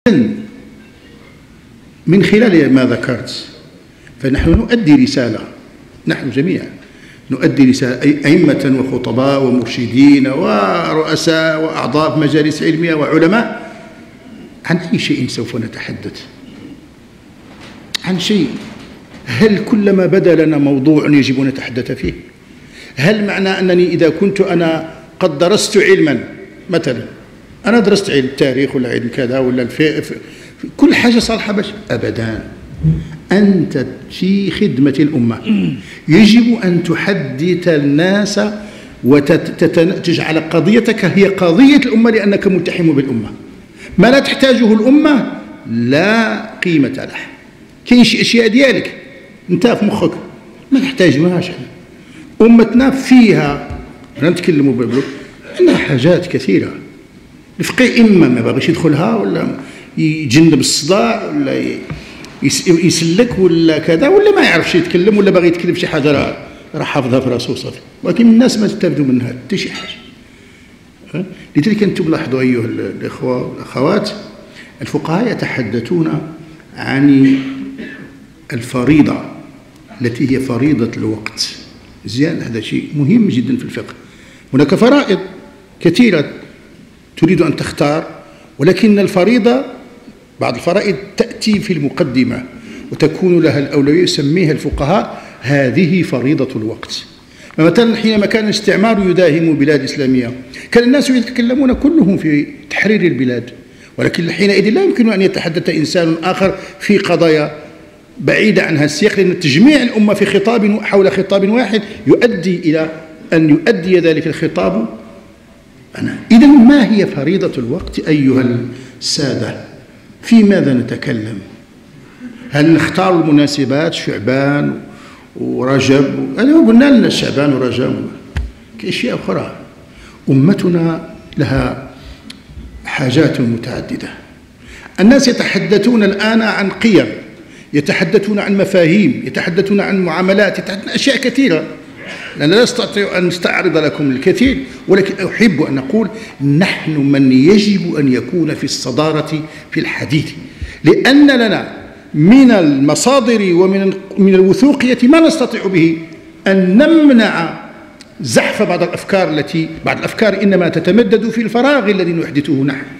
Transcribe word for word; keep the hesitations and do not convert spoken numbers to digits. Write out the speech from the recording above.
من خلال ما ذكرت فنحن نؤدي رسالة، نحن جميعا نؤدي رسالة، أئمة وخطباء ومرشدين ورؤساء وأعضاء مجالس علمية وعلماء، عن أي شيء سوف نتحدث؟ عن شيء. هل كلما بدا لنا موضوع يجب أن نتحدث فيه؟ هل معنى أنني إذا كنت أنا قد درست علما، مثلا أنا درست علم التاريخ ولا علم كذا ولا الفقه، كل حاجة صالحة باش؟ أبدا. أنت في خدمة الأمة، يجب أن تحدث الناس وتجعل قضيتك هي قضية الأمة لأنك ملتحم بالأمة. ما لا تحتاجه الأمة لا قيمة له. كاين شي أشياء ديالك أنت في مخك ما نحتاجوهاش. أمتنا فيها، أنا نتكلموا بالبلوك، عندنا حاجات كثيرة. الفقيه إما ما باغيش يدخلها ولا يجنب الصداع ولا يسلك ولا كذا، ولا ما يعرفش يتكلم، ولا باغي يتكلم شي حاجة راه راه حافظها في راسو صافي. ولكن الناس ما تستافدوا منها حتى شي حاجة. لذلك أنتم لاحظوا أيها الإخوة والأخوات، الفقهاء يتحدثون عن الفريضة التي هي فريضة الوقت. مزيان، هذا شيء مهم جدا في الفقه. هناك فرائض كثيرة تريد أن تختار، ولكن الفريضة بعض الفرائض تأتي في المقدمة وتكون لها الأولوية، يسميها الفقهاء هذه فريضة الوقت. فمثلا حينما كان الاستعمار يداهم بلاد إسلامية كان الناس يتكلمون كلهم في تحرير البلاد، ولكن حينئذ لا يمكن أن يتحدث إنسان آخر في قضايا بعيدة عن هذا السياق، لأن تجميع الأمة في خطاب حول خطاب واحد يؤدي إلى أن يؤدي ذلك الخطاب. أنا إذن ما هي فريضة الوقت أيها السادة؟ في ماذا نتكلم؟ هل نختار المناسبات شعبان ورجب؟ أنا قلنا لنا شعبان ورجب، كأشياء أخرى. أمتنا لها حاجات متعددة. الناس يتحدثون الآن عن قيم، يتحدثون عن مفاهيم، يتحدثون عن معاملات، يتحدثون عن أشياء كثيرة. أنا لا أستطيع أن أستعرض لكم الكثير، ولكن أحب أن أقول نحن من يجب أن يكون في الصدارة في الحديث، لأن لنا من المصادر ومن من الوثوقية ما نستطيع به أن نمنع زحف بعض الأفكار التي بعض الأفكار إنما تتمدد في الفراغ الذي نحدثه نحن.